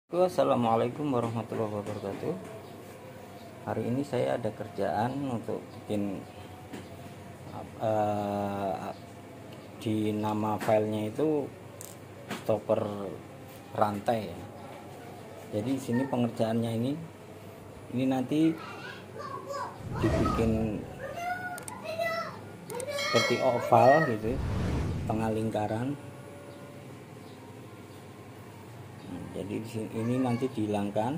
Assalamualaikum warahmatullahi wabarakatuh. Hari ini saya ada kerjaan untuk bikin di nama filenya itu stopper rantai ya. Jadi di sini pengerjaannya ini nanti dibikin seperti oval gitu, tengah lingkaran. Jadi di sini ini nanti dihilangkan,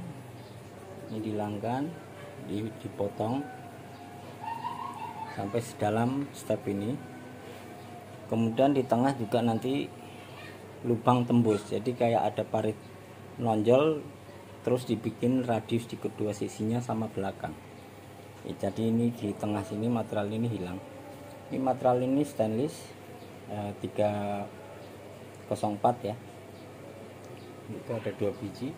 dipotong sampai sedalam step ini. Kemudian di tengah juga nanti lubang tembus, jadi kayak ada parit nonjol, terus dibikin radius di kedua sisinya sama belakang. Jadi ini di tengah sini material ini hilang. Ini material ini stainless 304 ya. Itu ada 2 biji.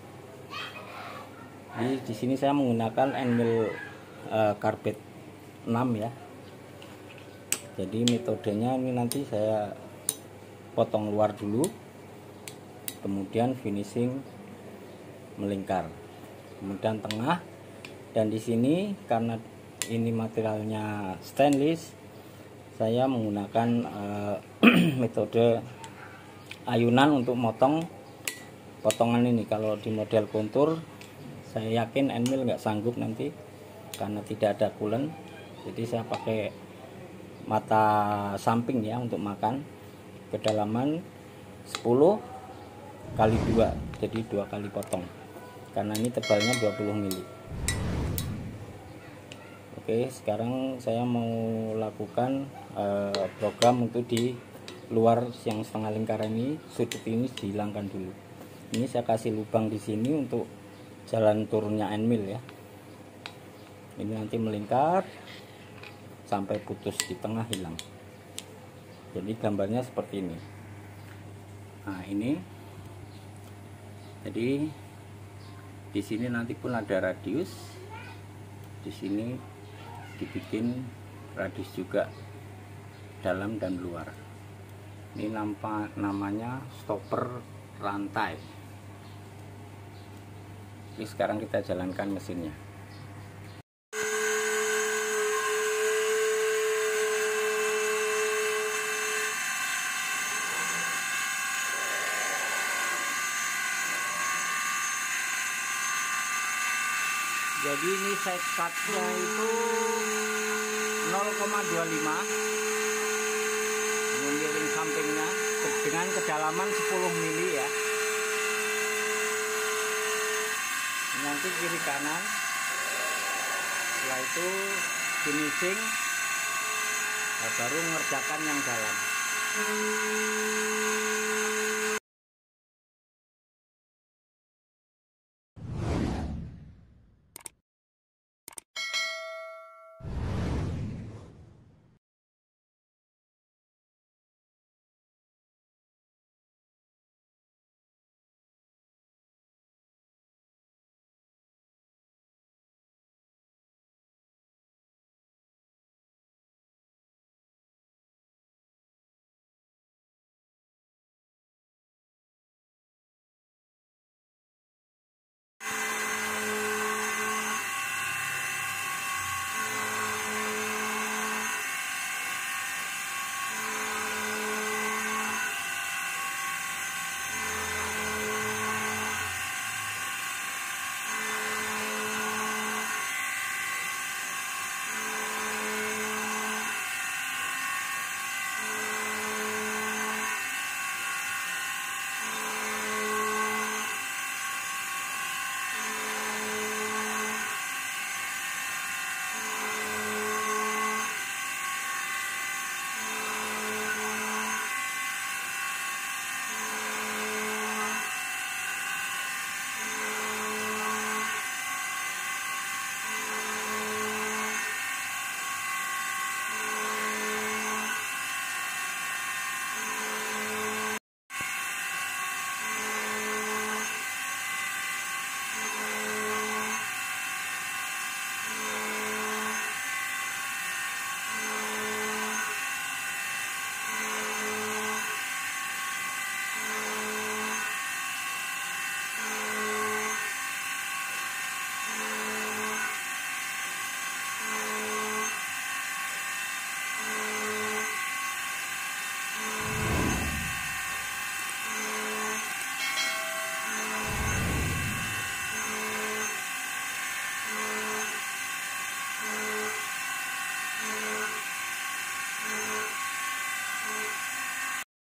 Di sini saya menggunakan Enmil karbet 6 ya. Jadi metodenya ini nanti saya potong luar dulu, kemudian finishing melingkar, kemudian tengah. Dan di sini karena ini materialnya stainless, saya menggunakan metode ayunan untuk motong potongan ini. Kalau di model kontur saya yakin Enmil nggak sanggup nanti karena tidak ada coolant. Jadi saya pakai mata samping ya untuk makan, kedalaman 10 kali 2, jadi 2 kali potong karena ini tebalnya 20 mili. Oke, sekarang saya mau lakukan program untuk di luar yang setengah lingkaran ini. Sudut ini dihilangkan dulu. Ini saya kasih lubang di sini untuk jalan turunnya Enmil ya. Ini nanti melingkar sampai putus di tengah, hilang. Jadi gambarnya seperti ini. Nah, ini. Jadi di sini nanti pun ada radius. Di sini dibikin radius juga dalam dan luar. Ini namanya stopper rantai. Jadi sekarang kita jalankan mesinnya. Jadi ini set cutnya itu 0,25, menggiring sampingnya dengan kedalaman 10 mili ya. Nanti kiri kanan, setelah itu finishing, baru mengerjakan yang dalam.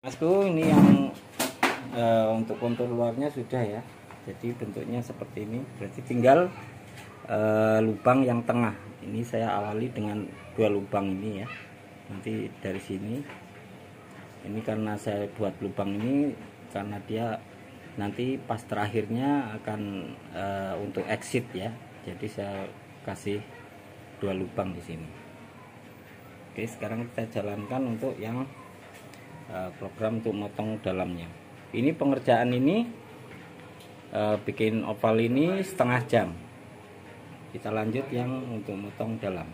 Masku, ini yang untuk kontur luarnya sudah ya, jadi bentuknya seperti ini. Berarti tinggal lubang yang tengah ini saya awali dengan 2 lubang ini ya. Nanti dari sini ini karena saya buat lubang ini karena dia nanti pas terakhirnya akan untuk exit ya, jadi saya kasih 2 lubang di sini. Oke, sekarang kita jalankan untuk yang program untuk motong dalamnya. Ini pengerjaan ini bikin oval ini setengah jam. Kita lanjut yang untuk motong dalam.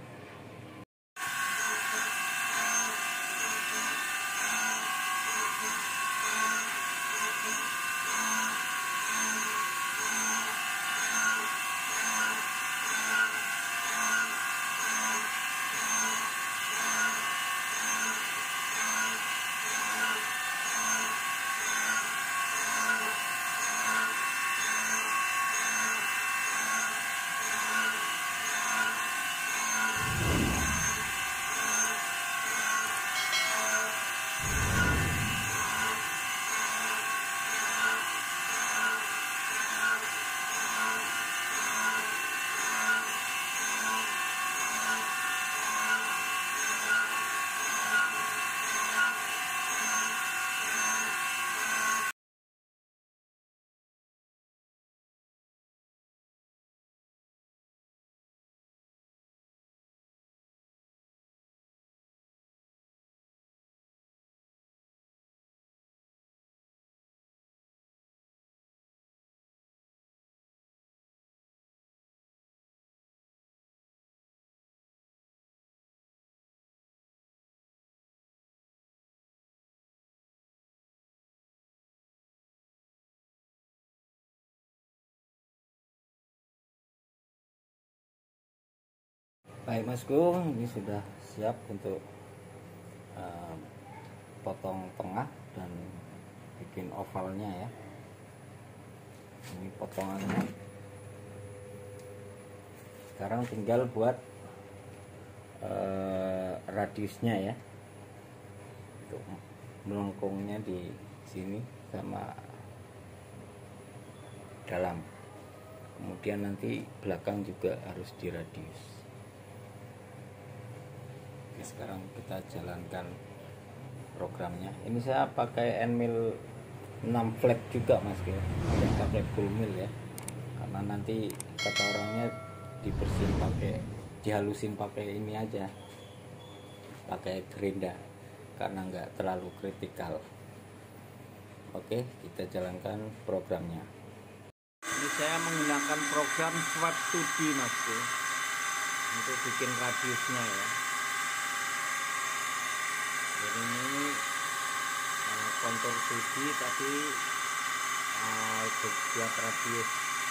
Baik Masku, ini sudah siap untuk potong tengah dan bikin ovalnya ya. Ini potongannya. Sekarang tinggal buat radiusnya ya, untuk melengkungnya di sini sama dalam. Kemudian nanti belakang juga harus diradius. Sekarang kita jalankan programnya. Ini saya pakai Enmil 6 flat juga Mas ya, pakai full mil ya, karena nanti kata orangnya dibersihin pakai, dihalusin pakai ini aja, pakai gerinda karena nggak terlalu kritikal. Oke, kita jalankan programnya. Ini saya menggunakan program Swap 2D Mas ya, untuk bikin radiusnya ya. Jadi ini kontur 2D tapi buat radius.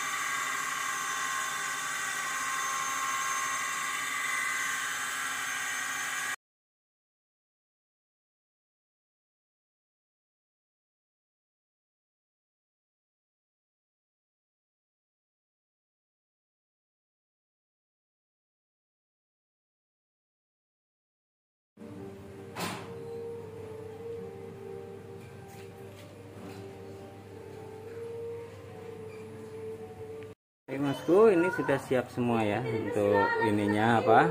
Oke Masku, ini sudah siap semua ya untuk ininya apa,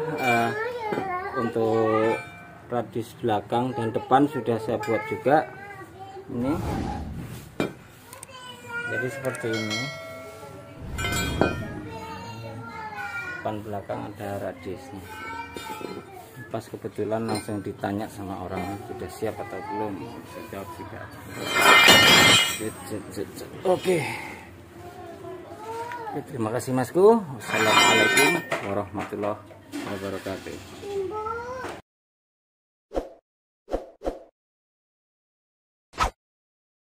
untuk radius belakang dan depan sudah saya buat juga. Ini jadi seperti ini, depan belakang ada radiusnya. Pas kebetulan langsung ditanya sama orang sudah siap atau belum, saya jawab sudah. Oke. Terima kasih Masku. Wassalamualaikum warahmatullahi wabarakatuh.